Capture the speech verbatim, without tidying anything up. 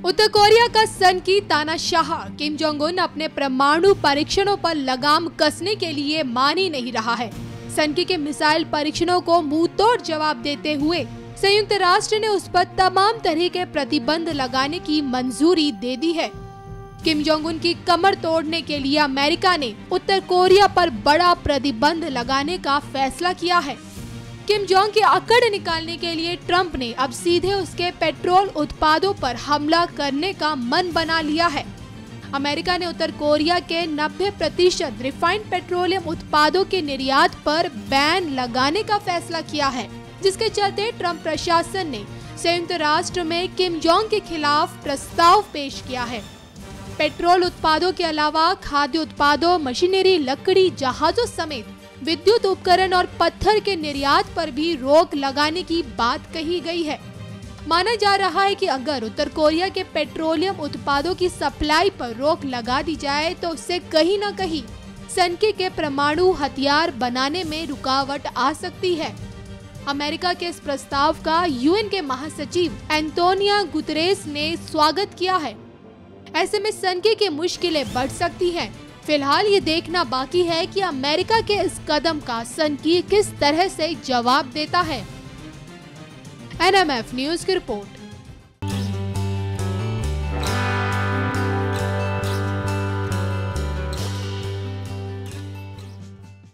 उत्तर Korea का सन की तानाशाह किम जोंग उन अपने परमाणु परीक्षणों पर लगाम कसने के लिए मान ही नहीं रहा है। सन की के मिसाइल परीक्षणों को मुंह तोड़ जवाब देते हुए संयुक्त राष्ट्र ने उस पर तमाम तरह के प्रतिबंध लगाने की मंजूरी दे दी है। किम जोंग उन की कमर तोड़ने के लिए अमेरिका ने उत्तर कोरिया पर बड़ा प्रतिबंध लगाने का फैसला किया है। किम जोंग की अकड़ निकालने के लिए ट्रंप ने अब सीधे उसके पेट्रोल उत्पादों पर हमला करने का मन बना लिया है। अमेरिका ने उत्तर कोरिया के नब्बे प्रतिशत रिफाइंड पेट्रोलियम उत्पादों के निर्यात पर बैन लगाने का फैसला किया है, जिसके चलते ट्रंप प्रशासन ने संयुक्त राष्ट्र में किम जोंग के खिलाफ प्रस्ताव पेश किया है। पेट्रोल उत्पादों के अलावा खाद्य उत्पादों, मशीनरी, लकड़ी, जहाजों समेत विद्युत उपकरण और पत्थर के निर्यात पर भी रोक लगाने की बात कही गई है। माना जा रहा है कि अगर उत्तर कोरिया के पेट्रोलियम उत्पादों की सप्लाई पर रोक लगा दी जाए तो उससे कहीं न कहीं सनकी के परमाणु हथियार बनाने में रुकावट आ सकती है। अमेरिका के इस प्रस्ताव का यूएन के महासचिव एंटोनियो गुतेरेस ने स्वागत किया है। ऐसे में सनकी की मुश्किलें बढ़ सकती हैं। फिलहाल ये देखना बाकी है कि अमेरिका के इस कदम का सनकी किस तरह से जवाब देता है। एन एम एफ न्यूज की रिपोर्ट।